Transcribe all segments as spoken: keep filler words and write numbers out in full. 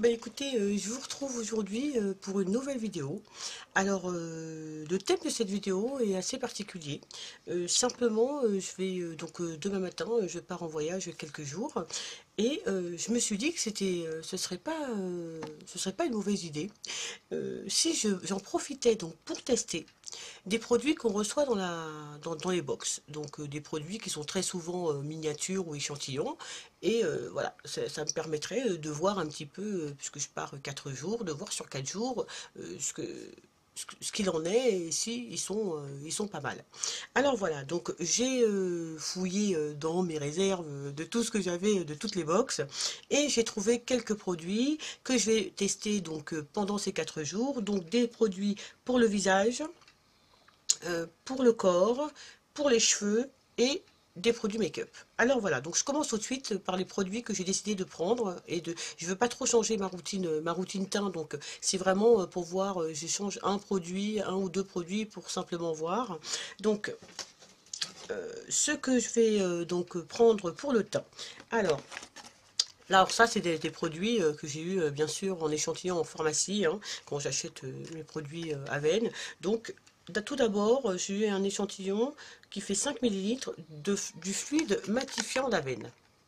bah écoutez, euh, je vous retrouve aujourd'hui euh, pour une nouvelle vidéo. Alors, euh, le thème de cette vidéo est assez particulier. Euh, simplement, euh, je vais euh, donc euh, demain matin, euh, je pars en voyage quelques jours et euh, je me suis dit que c'était, euh, ce serait pas, euh, ce serait pas une mauvaise idée euh, si je, j'en profitais donc pour tester des produits qu'on reçoit dans la, dans, dans les box. Donc euh, des produits qui sont très souvent euh, miniatures ou échantillons. Et euh, voilà, ça, ça me permettrait euh, de voir un petit peu, euh, puisque je pars quatre jours, de voir sur quatre jours euh, ce que ce que- ce qu'il en est et si ils sont, euh, ils sont pas mal. Alors voilà, donc j'ai euh, fouillé euh, dans mes réserves euh, de tout ce que j'avais, euh, de toutes les box, et j'ai trouvé quelques produits que je vais tester donc euh, pendant ces quatre jours. Donc des produits pour le visage, euh, pour le corps, pour les cheveux et des produits make-up. Alors voilà, donc je commence tout de suite par les produits que j'ai décidé de prendre et de, je veux pas trop changer ma routine, ma routine teint, donc c'est vraiment pour voir, euh, j'échange un produit, un ou deux produits pour simplement voir. Donc euh, ce que je vais euh, donc prendre pour le teint. Alors là, alors ça, c'est des, des produits euh, que j'ai eu euh, bien sûr en échantillon en pharmacie, hein, quand j'achète euh, mes produits euh, Aven. Donc, d'a- tout d'abord, euh, j'ai eu un échantillon qui fait cinq millilitres de, f- du fluide matifiant d'Aven.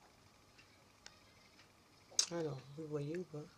Alors, vous voyez ou pas?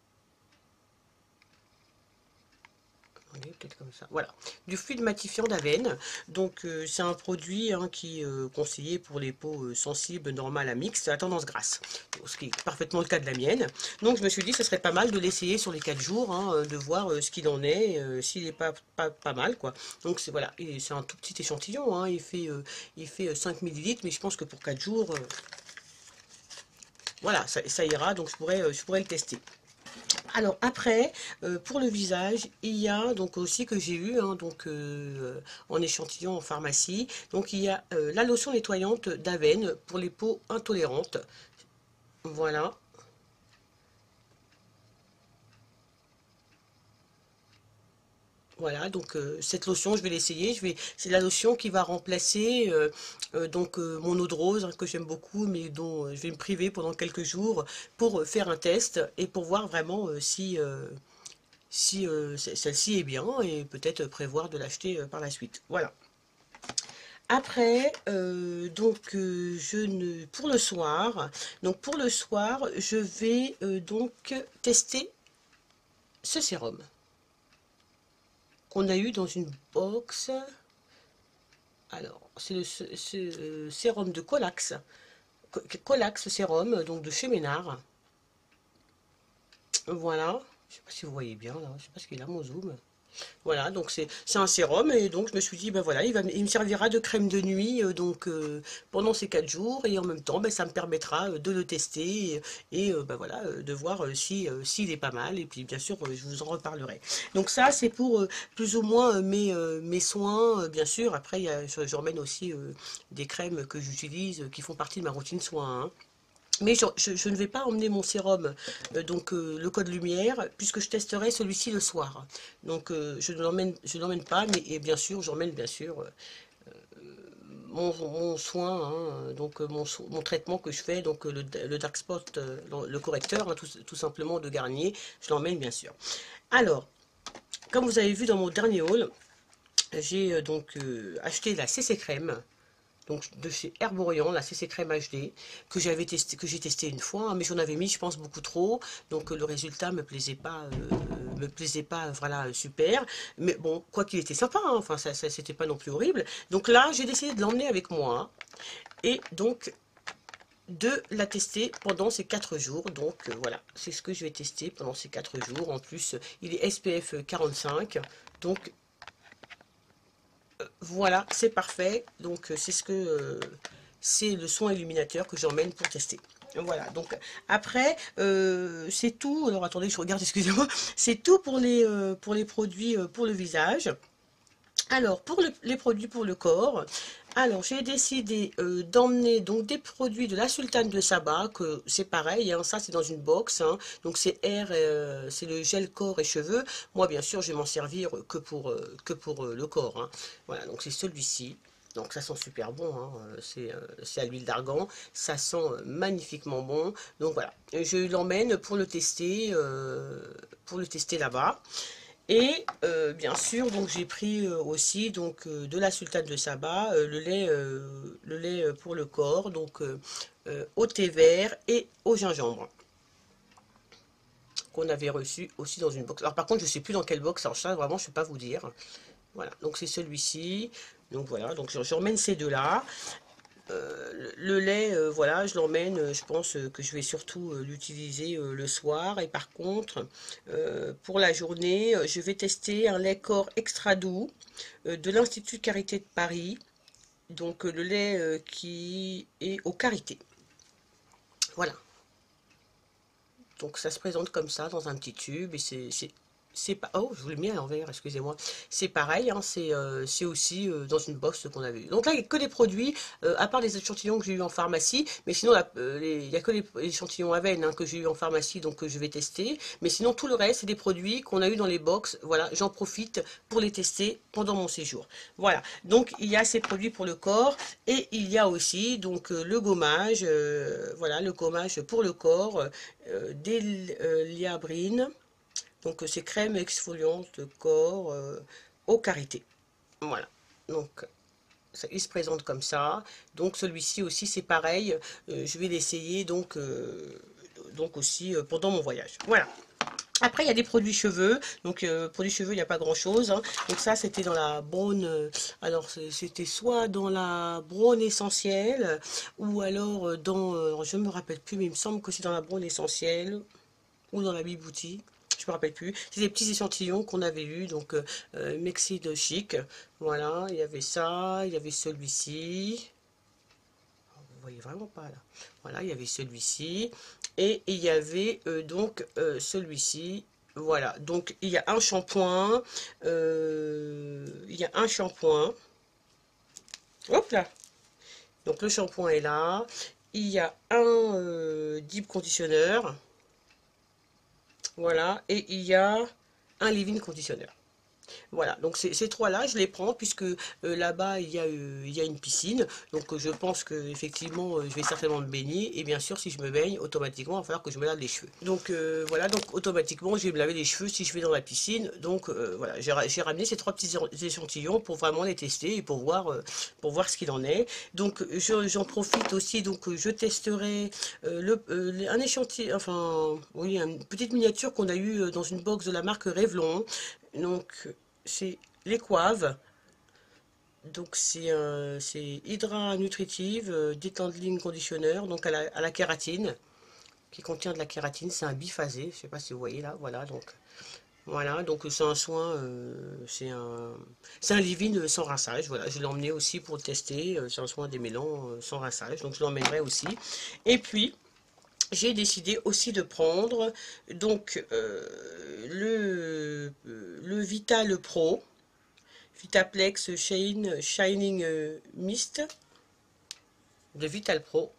Peut-être comme ça. Voilà, du fluide matifiant d'Aven. Donc euh, c'est un produit hein, qui est euh, conseillé pour les peaux euh, sensibles, normales à mixtes, à tendance grasse. Donc, ce qui est parfaitement le cas de la mienne. Donc je me suis dit que ce serait pas mal de l'essayer sur les quatre jours, hein, euh, de voir euh, ce qu'il en est, euh, s'il n'est pas, pas, pas mal quoi. Donc c'est voilà, et c'est un tout petit échantillon, hein, il fait, euh, il fait cinq millilitres, mais je pense que pour quatre jours, euh, voilà, ça, ça ira, donc je pourrais, euh, je pourrais le tester. Alors après, euh, pour le visage, il y a donc aussi que j'ai eu hein, donc euh, en échantillon en pharmacie. Donc il y a euh, la lotion nettoyante d'Aven pour les peaux intolérantes. Voilà. Voilà, donc euh, cette lotion, je vais l'essayer. Je vais, c'est la lotion qui va remplacer euh, euh, donc euh, mon eau de rose hein, que j'aime beaucoup, mais dont euh, je vais me priver pendant quelques jours pour euh, faire un test et pour voir vraiment euh, si euh, si euh, celle-ci est bien et peut-être prévoir de l'acheter euh, par la suite. Voilà. Après, euh, donc euh, je ne pour le soir, donc pour le soir, je vais euh, donc tester ce sérum qu'on a eu dans une box. Alors, c'est le ce- ce, euh, sérum de Colax, Co- Colax sérum, donc de chez Ménard. Voilà. Je sais pas si vous voyez bien là, je sais pas ce qu'il a mon zoom. Voilà, donc c'est c'est un sérum et donc je me suis dit ben voilà, il va, il me servira de crème de nuit euh, donc euh, pendant ces quatre jours et en même temps ben, ça me permettra euh, de le tester et, et, euh, ben voilà euh, de voir euh, si euh, s'il est pas mal et puis bien sûr euh, je vous en reparlerai. Donc ça c'est pour euh, plus ou moins euh, mes euh, mes soins euh, bien sûr. Après il y a, je, je remène aussi euh, des crèmes que j'utilise euh, qui font partie de ma routine soins, hein. Mais je, je- je ne vais pas emmener mon sérum, euh, donc euh, le code lumière, puisque je testerai celui-ci le soir. Donc euh, je ne l'emmène, je l'emmène pas, mais et bien sûr, j'emmène bien sûr euh, mon, mon soin, hein, donc euh, mon, so- mon traitement que je fais, donc euh, le, le dark spot, euh, le le correcteur, hein, tout, tout simplement de Garnier, je l'emmène bien sûr. Alors, comme vous avez vu dans mon dernier haul, j'ai euh, donc euh, acheté la C C crème donc de chez Herborian, la C C crème H D, que j'avais testé, que j'ai testé une fois, hein, mais j'en avais mis, je pense, beaucoup trop, donc euh, le résultat me plaisait pas, euh, me plaisait pas, euh, voilà, euh, super. Mais bon, quoi qu'il était sympa, hein, enfin, ça, ça c'était pas non plus horrible. Donc là, j'ai décidé de l'emmener avec moi, hein, et donc de la tester pendant ces quatre jours. Donc euh, voilà, c'est ce que je vais tester pendant ces quatre jours. En plus, il est S P F quarante-cinq, donc voilà, c'est parfait. Donc, euh, c'est ce que euh, c'est le soin illuminateur que j'emmène pour tester. Voilà, donc après, euh, c'est tout. Alors attendez, je regarde, excusez-moi. C'est tout pour les, euh, pour les produits euh, pour le visage. Alors, pour le- les produits pour le corps, alors j'ai décidé euh, d'emmener donc des produits de la Sultane de Saba, que c'est pareil, hein, ça c'est dans une box, hein, donc c'est air, euh, c'est le gel corps et cheveux. Moi bien sûr je vais m'en servir que pour, euh, que pour euh, le corps, hein. Voilà, donc c'est celui-ci. Donc ça sent super bon, hein. C'est euh, à l'huile d'argan, ça sent magnifiquement bon. Donc voilà, je l'emmène pour le tester, euh, pour le tester là-bas. Et euh, bien sûr, donc j'ai pris euh, aussi donc euh, de la sultane de Saba, euh, le lait, euh, le lait euh, pour le corps, donc euh, euh, au thé vert et au gingembre qu'on avait reçu aussi dans une box. Alors par contre, je sais plus dans quelle box, alors ça vraiment je ne sais pas vous dire. Voilà, donc c'est celui-ci. Donc voilà, donc je, je remène ces deux-là. Euh, le lait, euh, voilà, je l'emmène, euh, je pense euh, que je vais surtout euh, l'utiliser euh, le soir. Et par contre, euh, pour la journée, euh, je vais tester un lait corps extra doux euh, de l'Institut Carité de Paris. Donc euh, le lait euh, qui est au karité. Voilà. Donc ça se présente comme ça dans un petit tube et c'est c'est pas, oh, je vous l'ai mis à l'envers, excusez-moi. C'est pareil, hein, c'est euh, c'est aussi euh, dans une box qu'on avait eu. Donc là, il n'y a que des produits, euh, à part les échantillons que j'ai eu en pharmacie, mais sinon, la- euh, les- il n'y a que les échantillons Aven hein, que j'ai eu en pharmacie, donc que je vais tester. Mais sinon, tout le reste, c'est des produits qu'on a eu dans les box. Voilà, j'en profite pour les tester pendant mon séjour. Voilà, donc il y a ces produits pour le corps et il y a aussi donc euh, le gommage, euh, voilà, le gommage pour le corps, euh, des euh, Liabrine. Donc c'est crème exfoliante corps euh, au karité. Voilà. Donc ça, il se présente comme ça. Donc celui-ci aussi c'est pareil. Euh, je vais l'essayer donc, euh, donc aussi euh, pendant mon voyage. Voilà. Après, il y a des produits cheveux. Donc, euh, produits cheveux, il n'y a pas grand-chose, hein. Donc ça, c'était dans la Braun. euh, alors, c'était soit dans la Braun essentielle, ou alors euh, dans... euh, je ne me rappelle plus, mais il me semble que c'est dans la Braun essentielle, ou dans la Bibouti. Je me rappelle plus. C'est des petits échantillons qu'on avait eu, donc euh, euh, Mexide Chic. Voilà, il y avait ça, il y avait celui-ci. Vous voyez vraiment pas là. Voilà, il y avait celui-ci. Et il y avait euh, donc euh, celui-ci. Voilà, donc il y a un shampoing. euh, il y a un shampoing. Hop là. Donc le shampoing est là. Il y a un euh, deep conditionneur. Voilà, et il y a un leave-in conditionneur. Voilà, donc ces, ces trois-là, je les prends puisque euh, là-bas, il y a, euh, il y a une piscine. Donc euh, je pense que effectivement, euh, je vais certainement me baigner. Et bien sûr, si je me baigne, automatiquement, il va falloir que je me lave les cheveux. Donc euh, voilà, donc automatiquement, je vais me laver les cheveux si je vais dans la piscine. Donc euh, voilà, j'ai j'ai ramené ces trois petits échantillons pour vraiment les tester et pour voir, euh, pour voir ce qu'il en est. Donc je- j'en profite aussi, donc euh, je testerai euh, le, euh, un échantillon, enfin, oui, une petite miniature qu'on a eu euh, dans une box de la marque Revlon. Donc, c'est l'Equave. Donc, c'est euh, c'est Hydra Nutritive euh, Detangling Conditioner, donc à la, à la kératine, qui contient de la kératine. C'est un biphasé, je ne sais pas si vous voyez là. Voilà, donc, voilà, donc c'est un soin, euh, c'est un, c'est un leave-in sans rinçage. Voilà, je l'ai emmené aussi pour le tester. euh, C'est un soin démêlant euh, sans rinçage, donc je l'emmènerai aussi. Et puis, j'ai décidé aussi de prendre donc euh, le, le Vital Pro, Vitaplex Shine, Shining euh, Mist de Vital Pro.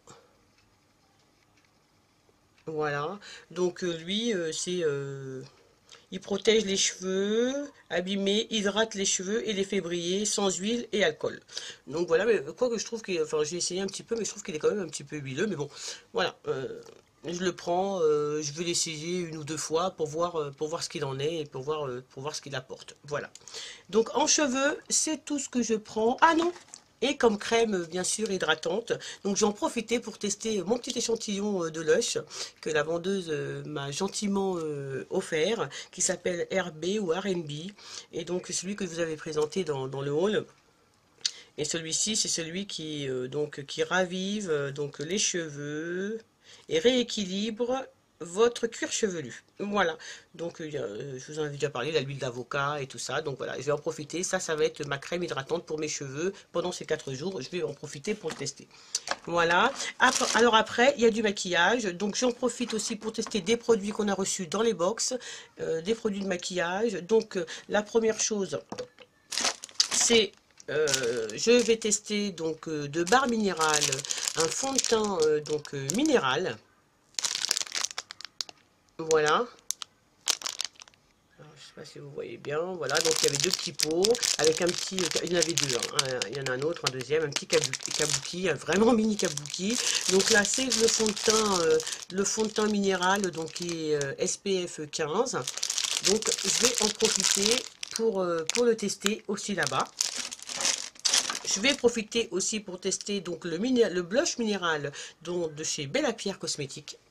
Voilà, donc euh, lui, euh, c'est, euh, il protège les cheveux abîmés, hydrate les cheveux et les fait briller sans huile et alcool. Donc voilà, mais quoi que je trouve qu'il, enfin j'ai essayé un petit peu, mais je trouve qu'il est quand même un petit peu huileux, mais bon, voilà. euh, je le prends, euh, je vais l'essayer une ou deux fois pour voir, euh, pour voir ce qu'il en est et pour voir, euh, pour voir ce qu'il apporte. Voilà. Donc en cheveux, c'est tout ce que je prends. Ah non! Et comme crème, bien sûr, hydratante. Donc j'en profitais pour tester mon petit échantillon euh, de Lush que la vendeuse euh, m'a gentiment euh, offert, qui s'appelle R B ou R and B. Et donc celui que vous avez présenté dans, dans le haul. Et celui-ci, c'est celui qui, euh, donc, qui ravive euh, donc, les cheveux et rééquilibre votre cuir chevelu. Voilà. Donc, euh, je vous en ai déjà parlé, la l'huile d'avocat et tout ça. Donc, voilà, je vais en profiter. Ça, ça va être ma crème hydratante pour mes cheveux pendant ces quatre jours. Je vais en profiter pour le tester. Voilà. Après, alors après, il y a du maquillage. Donc, j'en profite aussi pour tester des produits qu'on a reçus dans les box. Euh, des produits de maquillage. Donc, euh, la première chose, c'est euh, je vais tester donc euh, de Barre Minérale un fond de teint euh, donc euh, minéral. Voilà. Alors, je sais pas si vous voyez bien, voilà, donc il y avait deux petits pots, avec un petit, il y en avait deux, hein, il y en a un autre, un deuxième, un petit kabuki, un vraiment mini kabuki, donc là c'est le fond de teint, euh, le fond de teint minéral, donc qui est euh, S P F quinze, donc je vais en profiter pour, euh, pour le tester aussi là-bas. Je vais profiter aussi pour tester donc le, le blush minéral donc, de chez Bella Pierre Cosmétiques.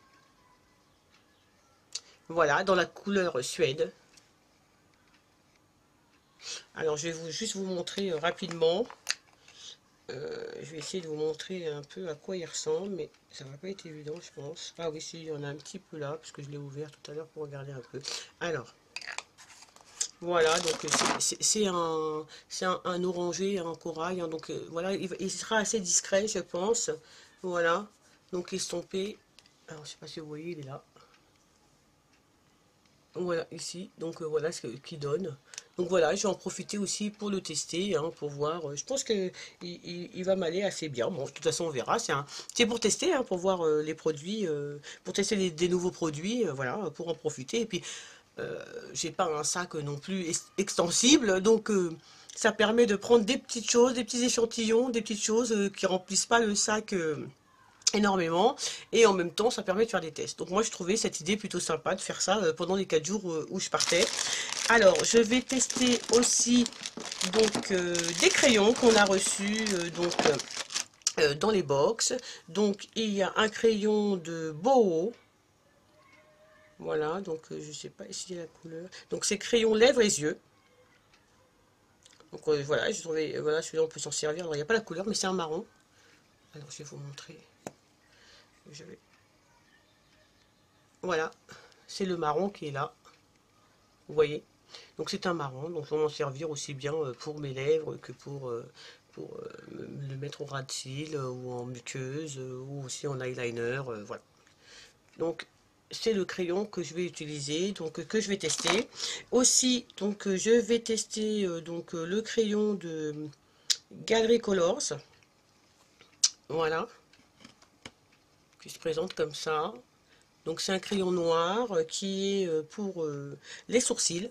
Voilà, dans la couleur Suède. Alors, je vais vous, juste vous montrer euh, rapidement. Euh, je vais essayer de vous montrer un peu à quoi il ressemble, mais ça va pas être évident, je pense. Ah oui, si, il y en a un petit peu là, parce que je l'ai ouvert tout à l'heure pour regarder un peu. Alors, voilà, donc c'est un, un, un orangé, un corail, hein, donc euh, voilà, il, il sera assez discret, je pense. Voilà, donc estompé. Alors, je sais pas si vous voyez, il est là. Voilà, ici, donc euh, voilà ce qu'il donne. Donc voilà, je vais en profiter aussi pour le tester, hein, pour voir. euh, Je pense qu'il il, il va m'aller assez bien. Bon, de toute façon, on verra. C'est pour tester, hein, pour voir euh, les produits, euh, pour tester les, des nouveaux produits, euh, voilà, pour en profiter. Et puis, euh, j'ai pas un sac non plus extensible, donc euh, ça permet de prendre des petites choses, des petits échantillons, des petites choses euh, qui remplissent pas le sac. Euh, énormément, et en même temps ça permet de faire des tests. Donc moi je trouvais cette idée plutôt sympa de faire ça euh, pendant les quatre jours euh, où je partais. Alors je vais tester aussi donc euh, des crayons qu'on a reçus euh, donc euh, dans les box. Donc il y a un crayon de Boho. Voilà, donc euh, je sais pas ici la couleur. Donc c'est crayon lèvres et yeux. Donc euh, voilà, je trouvais, voilà, celui-là on peut s'en servir. Alors il n'y a pas la couleur, mais c'est un marron. Alors je vais vous montrer. Je vais... Voilà, c'est le marron qui est là. Vous voyez? Donc c'est un marron, donc je vais m'en servir aussi bien pour mes lèvres que pour, pour le mettre au ras de cils ou en muqueuse ou aussi en eyeliner. Voilà. Donc c'est le crayon que je vais utiliser, donc que je vais tester. Aussi, donc je vais tester donc le crayon de Gallery Colors. Voilà. Qui se présente comme ça. Donc c'est un crayon noir qui est pour euh, les sourcils.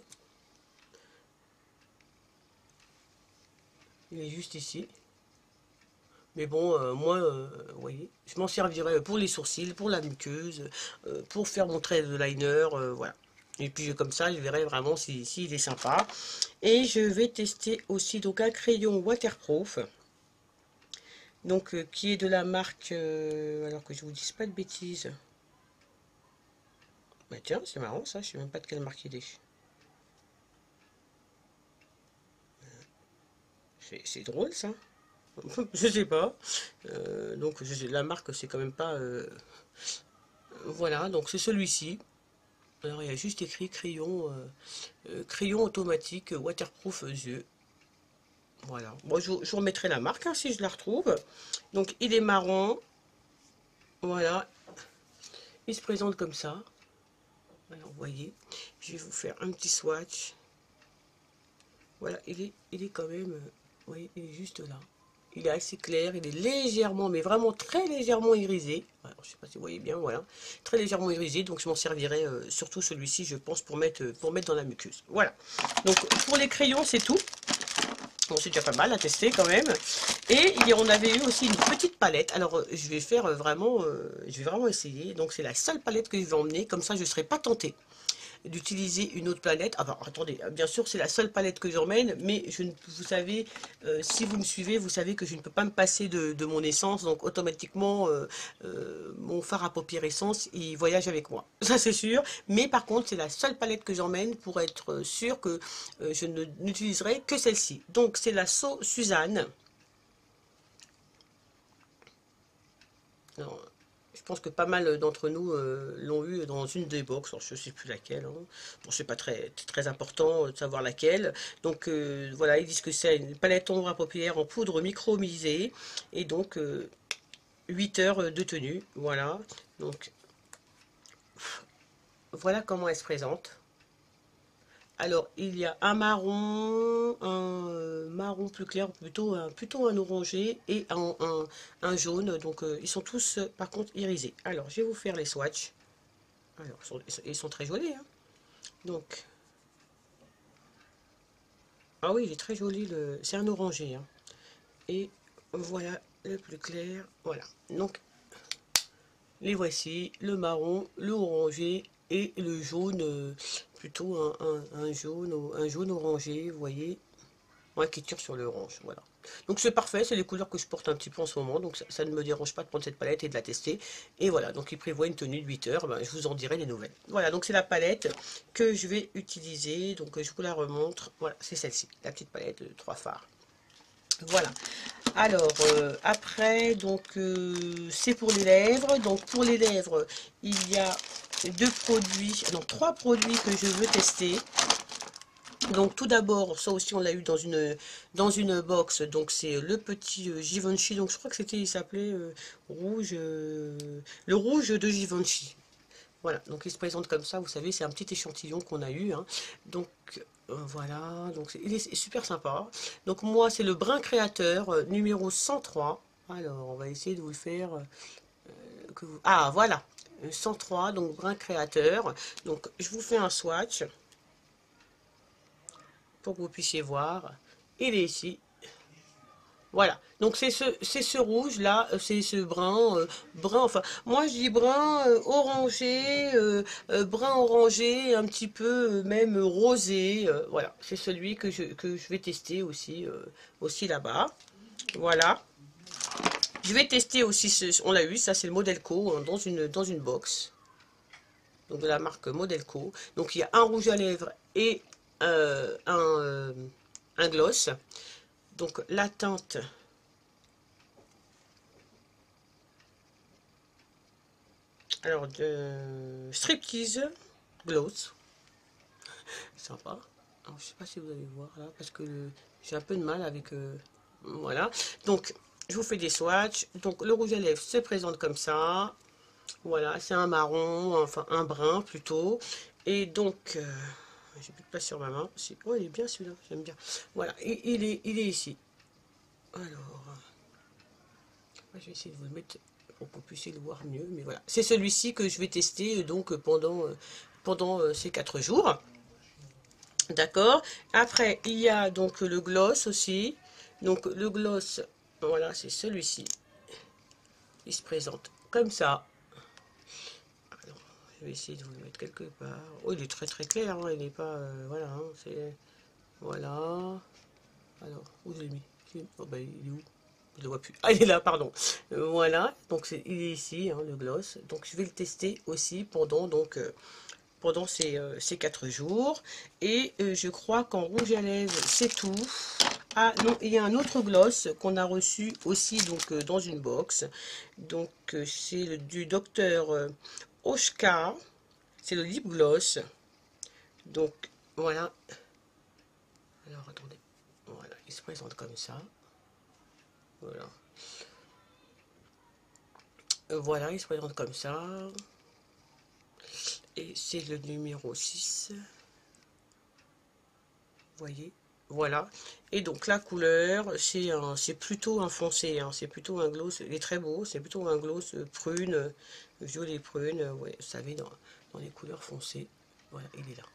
Il est juste ici. Mais bon, euh, moi, euh, vous voyez, je m'en servirai pour les sourcils, pour la muqueuse, euh, pour faire mon trait de liner, euh, voilà. Et puis comme ça, je verrai vraiment s'il si, si est sympa. Et je vais tester aussi donc un crayon waterproof. Donc euh, qui est de la marque, euh, alors que je vous dise pas de bêtises. Bah tiens, c'est marrant ça, je sais même pas de quelle marque il est. C'est drôle ça. Je sais pas. Euh, donc je, la marque c'est quand même pas... Euh, voilà, donc c'est celui-ci. Alors il y a juste écrit crayon, euh, euh, crayon automatique waterproof yeux. Voilà. Bon, je, je vous remettrai la marque hein, si je la retrouve. Donc il est marron. Voilà. Il se présente comme ça. Alors vous voyez, je vais vous faire un petit swatch. Voilà, il est, il est quand même, euh, vous voyez, il est juste là. Il est assez clair, il est légèrement, mais vraiment très légèrement irisé. Alors, je ne sais pas si vous voyez bien, voilà. Très légèrement irisé, donc je m'en servirai euh, surtout celui-ci, je pense, pour mettre, pour mettre dans la muqueuse. Voilà. Donc pour les crayons, c'est tout. Bon, c'est déjà pas mal à tester quand même. Et on avait eu aussi une petite palette. Alors, euh, je vais faire euh, vraiment, euh, je vais vraiment essayer. Donc, c'est la seule palette que je vais emmener. Comme ça, je ne serai pas tentée d'utiliser une autre palette. Alors, attendez, bien sûr, c'est la seule palette que j'emmène, mais je ne, vous savez, euh, si vous me suivez, vous savez que je ne peux pas me passer de, de mon essence, donc automatiquement, euh, euh, mon fard à paupières essence, il voyage avec moi. Ça, c'est sûr. Mais par contre, c'est la seule palette que j'emmène pour être sûr que euh, je n'utiliserai que celle-ci. Donc, c'est la So Suzanne. Alors, je pense que pas mal d'entre nous euh, l'ont eu dans une des box, alors je ne sais plus laquelle. Hein. Bon, c'est pas très, très important de savoir laquelle. Donc euh, voilà, ils disent que c'est une palette ombre à paupières en poudre micromisée et donc euh, huit heures de tenue. Voilà. Donc voilà comment elle se présente. Alors, il y a un marron, un euh, marron plus clair, plutôt un, plutôt un orangé et un, un, un jaune. Donc, euh, ils sont tous, euh, par contre, irisés. Alors, je vais vous faire les swatchs. Alors, ils sont, ils sont très jolis. Hein. Donc, Ah oui, il est très joli, le... c'est un orangé, hein. Et voilà le plus clair, voilà. Donc, les voici, le marron, le orangé et le jaune, euh, plutôt un, un, un jaune, un jaune orangé, vous voyez, ouais, qui tire sur l'orange, voilà. Donc c'est parfait, c'est les couleurs que je porte un petit peu en ce moment, donc ça, ça ne me dérange pas de prendre cette palette et de la tester. Et voilà, donc il prévoit une tenue de huit heures, ben, je vous en dirai les nouvelles. Voilà, donc c'est la palette que je vais utiliser, donc je vous la remontre, voilà, c'est celle-ci, la petite palette de trois fards. Voilà. Alors, euh, après, donc, euh, c'est pour les lèvres. Donc, pour les lèvres, il y a deux produits, non, trois produits que je veux tester. Donc, tout d'abord, ça aussi, on l'a eu dans une, dans une box. Donc, c'est le petit euh, Givenchy. Donc, je crois que c'était, il s'appelait euh, rouge, euh, le rouge de Givenchy. Voilà, donc il se présente comme ça, vous savez, c'est un petit échantillon qu'on a eu, hein. Donc euh, voilà, donc il est super sympa. Donc moi, c'est le brin créateur euh, numéro cent trois. Alors, on va essayer de vous le faire. euh, que vous... Ah, voilà, euh, cent trois, donc brin créateur. Donc je vous fais un swatch pour que vous puissiez voir. Il est ici. Voilà, donc c'est ce, c'est ce rouge là, euh, c'est ce brun, euh, brun, enfin, moi je dis brun euh, orangé, euh, euh, brun orangé, un petit peu euh, même rosé, euh, voilà, c'est celui que je, que je vais tester aussi, euh, aussi là-bas, voilà. Je vais tester aussi, ce, on l'a eu, ça c'est le Modelco, hein, dans une, dans une box, donc de la marque Modelco, donc il y a un rouge à lèvres et euh, un, euh, un gloss, donc la teinte... Alors, de Striptease Gloss. Sympa. Alors, je sais pas si vous allez voir là, parce que j'ai un peu de mal avec... euh, voilà. Donc, je vous fais des swatchs. Donc, le rouge à lèvres se présente comme ça. Voilà, c'est un marron, enfin un brun plutôt. Et donc, euh, j'ai plus de place sur ma main. Oh, il est bien celui-là, j'aime bien. Voilà, il, il est, il est ici. Alors, je vais essayer de vous le mettre pour que vous puissiez le voir mieux. Mais voilà, c'est celui-ci que je vais tester donc pendant, euh, pendant euh, ces quatre jours. D'accord. Après, il y a donc le gloss aussi. Donc le gloss, voilà, c'est celui-ci. Il se présente comme ça. Alors, je vais essayer de vous le mettre quelque part. Oh, il est très très clair, hein, il n'est pas... euh, voilà, hein, c'est... Voilà. Alors, où je l'ai mis? Oh, ben, il est où? Je le vois plus. Ah, il est là, pardon. Euh, voilà, donc c'est, il est ici, hein, le gloss. Donc je vais le tester aussi pendant donc euh, pendant ces, euh, ces quatre jours. Et euh, je crois qu'en rouge à lèvres, c'est tout. Ah non, il y a un autre gloss qu'on a reçu aussi donc euh, dans une box. Donc euh, c'est le, du docteur euh, Oshka. C'est le lip gloss. Donc voilà. Alors attendez. Voilà, il se présente comme ça. Voilà. Euh, Voilà, il se présente comme ça. Et c'est le numéro six. Vous voyez, voilà. Et donc la couleur, c'est un, c'est plutôt un foncé, hein, c'est plutôt un gloss, il est très beau, c'est plutôt un gloss prune, violet prune, ouais, vous savez, dans, dans les couleurs foncées. Voilà, il est là.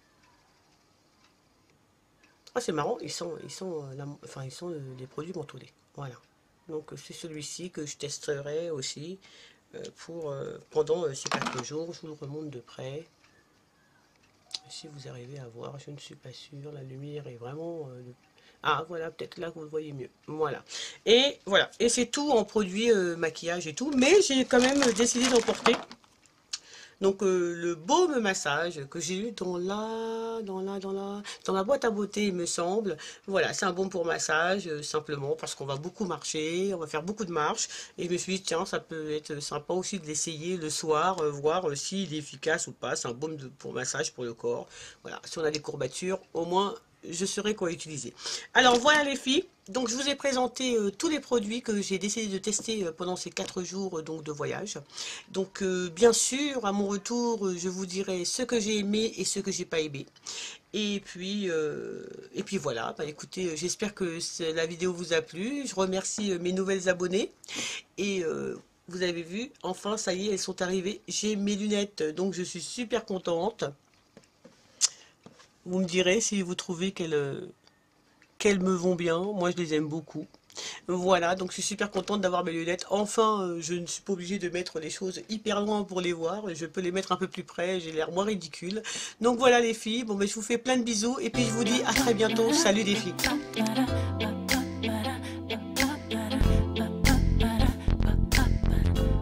Ah, c'est marrant, ils sont, ils sont, euh, la- enfin, ils sont euh, les produits mentholés. Voilà. Donc c'est celui-ci que je testerai aussi euh, pour euh, pendant euh, ces quatre jours. Je vous le remonte de près. Si vous arrivez à voir, je ne suis pas sûre. La lumière est vraiment... euh, Ah, voilà, peut-être là que vous le voyez mieux. Voilà. Et voilà. Et c'est tout en produit euh, maquillage et tout. Mais j'ai quand même décidé d'emporter. Donc, euh, le baume massage que j'ai eu dans la, dans la, dans la, dans la boîte à beauté, il me semble. Voilà, c'est un baume pour massage, euh, simplement parce qu'on va beaucoup marcher, on va faire beaucoup de marches. Et je me suis dit, tiens, ça peut être sympa aussi de l'essayer le soir, euh, voir euh, s'il est efficace ou pas. C'est un baume de, pour massage pour le corps. Voilà, si on a des courbatures, au moins, je saurai quoi utiliser. Alors, voilà les filles. Donc, je vous ai présenté euh, tous les produits que j'ai décidé de tester euh, pendant ces quatre jours euh, donc, de voyage. Donc, euh, bien sûr, à mon retour, euh, je vous dirai ce que j'ai aimé et ce que j'ai pas aimé. Et puis, euh, et puis voilà. Bah, écoutez, euh, j'espère que la vidéo vous a plu. Je remercie euh, mes nouvelles abonnées. Et euh, vous avez vu, enfin, ça y est, elles sont arrivées. J'ai mes lunettes, donc je suis super contente. Vous me direz si vous trouvez qu'elles qu'elles me vont bien. Moi, je les aime beaucoup. Voilà, donc je suis super contente d'avoir mes lunettes. Enfin, euh, je ne suis pas obligée de mettre les choses hyper loin pour les voir. Je peux les mettre un peu plus près, j'ai l'air moins ridicule. Donc voilà les filles, bon ben je vous fais plein de bisous et puis je vous dis à très bientôt. Salut les filles.